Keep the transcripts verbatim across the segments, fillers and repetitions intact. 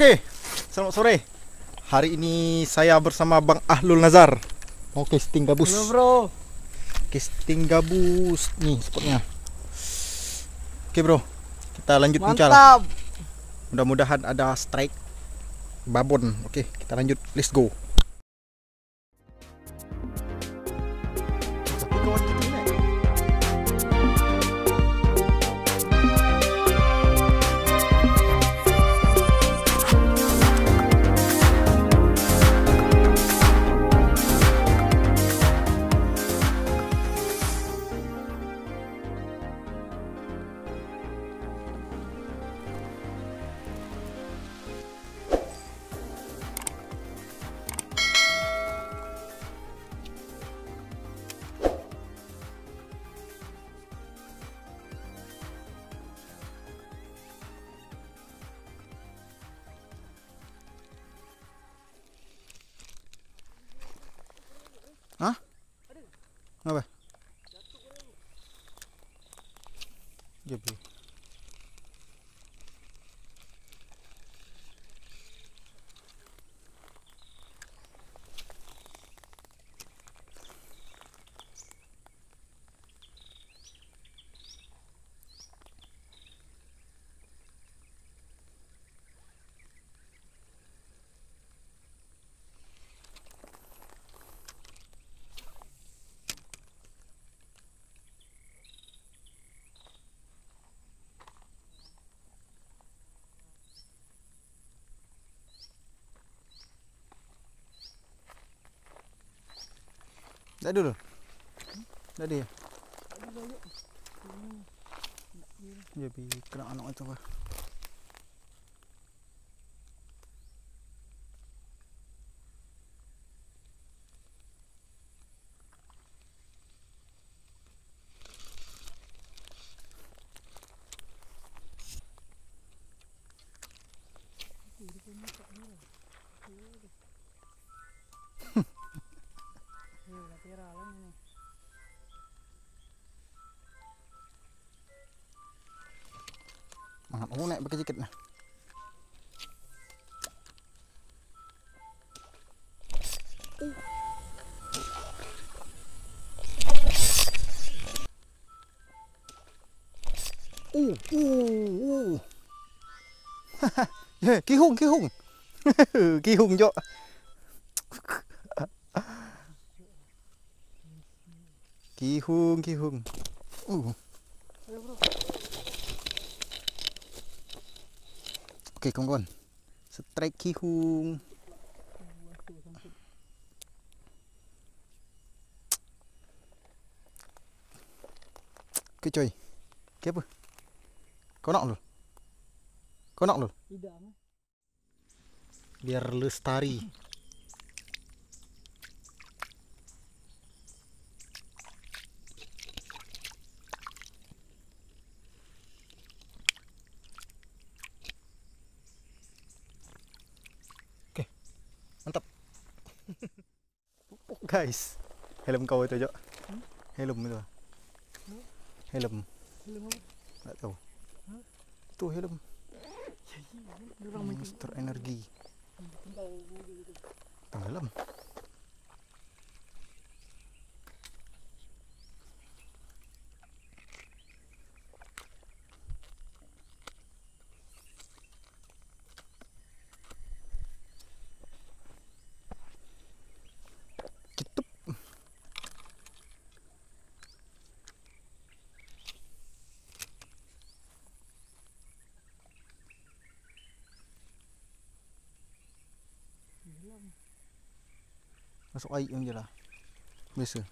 Oke, selamat sore. Hari ini saya bersama Bang Ahlul Nazar. Mau casting gabus. Halo bro. Casting gabus nih spotnya. Oke bro, kita lanjut puncal. Mantap. Mudah-mudahan ada strike babon. Oke, kita lanjut. Let's go. Tapi kawan kita ini hah? Apa? Jadi dah dulu. Dah dia. Jadi kena anak itu apa? Mangat mau naik pakai jaket nah. Uh, uh, uh. Kihung, kihung. Kihung jo. Kihung, kihung. Uh. Oke kawan-kawan, strike kihung. Oke coy, oke apa? Kau nak lu? Kau nak lu? Tidak. Biar lestari. Mantap. Guys, helm kau itu, Jok. Hmm? Helm itu. Hmm? Helm. Helm apa? Tak tahu. Huh? Itu helm. Monster energi. Tenggelam. Masuk air je lah. Biasa.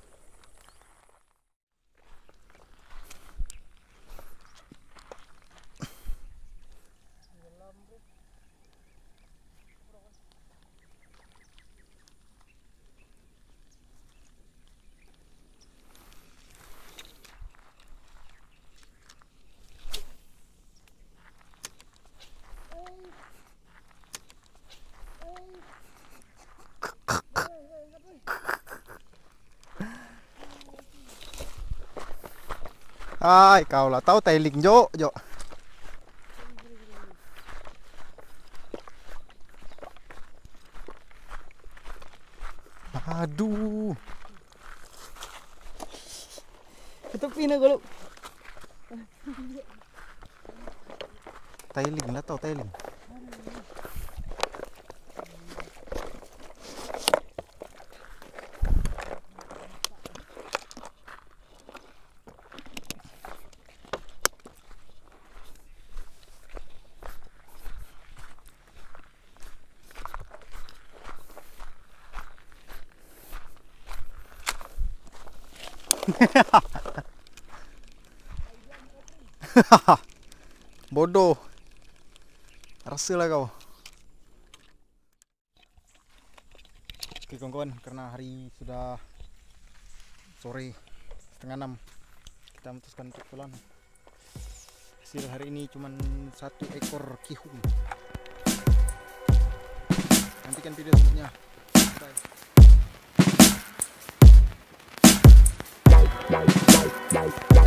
Ai, kau lah tahu tailing Jo, Jo. Aduh. Ke tepi na kalau. Tailing lah tau, tailing. Bodoh. Rasalah kau. Oke kawan-kawan, karena hari sudah sore setengah enam, kita memutuskan untuk pulang. Hasil hari ini cuma satu ekor kihung. Nantikan video selanjutnya. Bye.